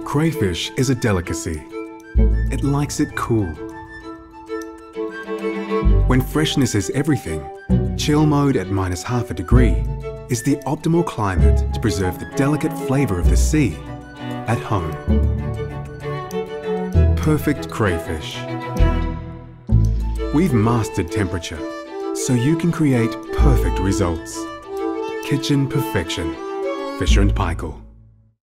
Crayfish is a delicacy. It likes it cool. When freshness is everything, chill mode at -1/2 degree is the optimal climate to preserve the delicate flavour of the sea at home. Perfect crayfish. We've mastered temperature, so you can create perfect results. Kitchen perfection. Fisher & Paykel.